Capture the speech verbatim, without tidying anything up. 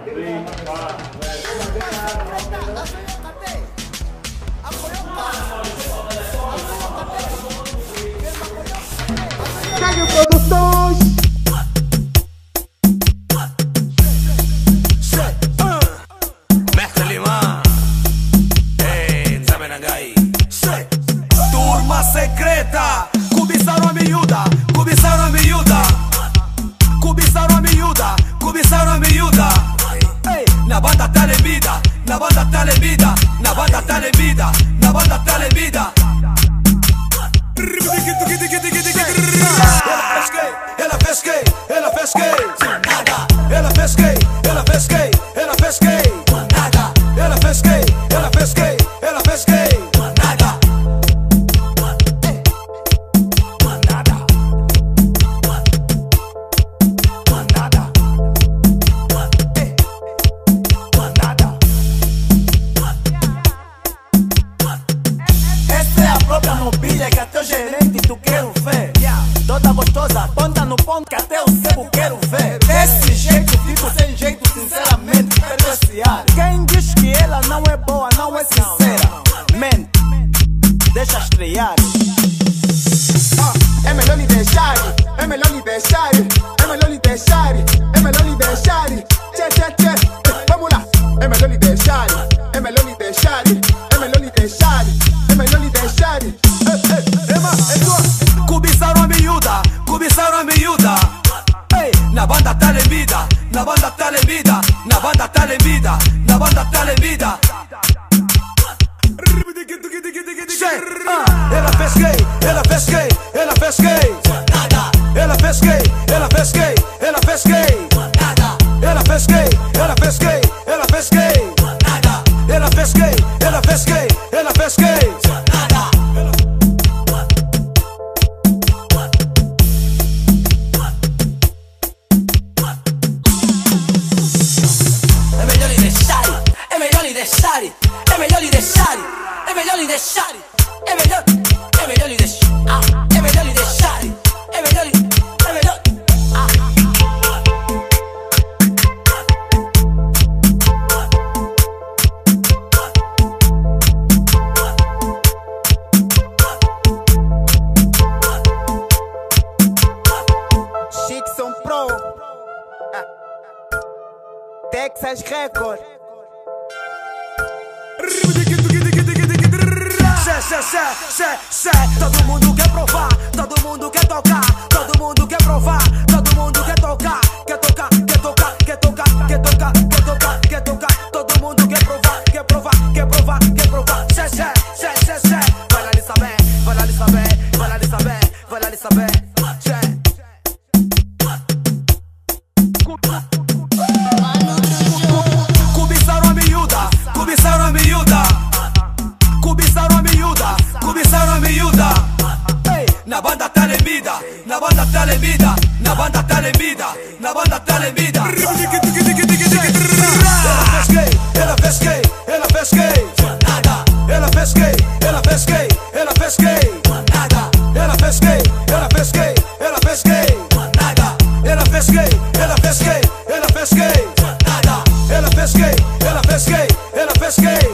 Cague Produções. Mestre Limão, ei, Tsabenangai. Turma secreta, cobiçaram a miúda, cobiçaram a miúda, cobiçaram a miúda, cobiçaram a miúda. Ei, na banda Talemida, na banda Talemida, na banda Talemida, na banda Talemida. Ela fez gay, ela fez gay, ela fez gay, ela fez gay, ela fez gay, ela fez gay, ela fez gay, ela fez gay, nada, nada, nada, nada. Essa é a própria mobília que até o gerente tu quero ver. Toda gostosa, ponta no ponto que até o sebo quero ver. Desse jeito fico sem jeito, sinceramente, perco esse ar. Quem diz que ela não é boa, não é sincera, mente, deixa estrear. É melhor lhe deixar, é melhor lhe deixar, é melhor lhe deixar, é melhor lhe deixar. Tchê, tchê, tchê, vamos lá. É melhor lhe deixar, é melhor lhe deixar, é melhor lhe deixar, é melhor lhe deixar. Cobiçaram a miúda, cobiçaram a miúda. Ei, na banda Talemida, na banda Talemida, na banda Talemida, na banda Talemida. Ela fez gay, ela fez gay, ela fez gay, ela fez gay, ela fez gay, ela fez gay, ela fez gay, ela fez gay, ela fez gay, ela fez gay, ela fez gay, ela fez gay. É melhor lhe deixar, é melhor lhe deixar, é melhor lhe deixar, é melhor lhe deixar, é melhor, é melhor lhe deixar, é melhor lhe deixar, é melhor, é melhor. Chickson Pro, Texas Record. Cê, cê, cê, cê, cê. Todo mundo quer provar, todo mundo quer tocar, todo mundo quer provar, todo mundo quer tocar, quer tocar, quer tocar, quer tocar, quer tocar, quer tocar, quer tocar, todo mundo quer provar, quer provar, quer provar, quer provar. Cê, cê, cê, cê, cê. Vai lá lhe saber, vai lá lhe saber, vai lá lhe saber, vai lá lhe saber. Cê. Cobiçaram a miúda, cobiçaram a miúda, cobiçaram a miúda, cobiçaram a miúda. Ei, na banda Talemida, na banda Talemida, na banda Talemida, na banda Talemida. Ela fez gay, ela fez gay, ela fez gay, ela fez gay, ela fez gay, ela fez gay, ela fez gay, ela fez gay, ela fez gay, ela fez gay, ela fez gay, ela fez gay, ela fez gay, ela fez gay, ela fez gay.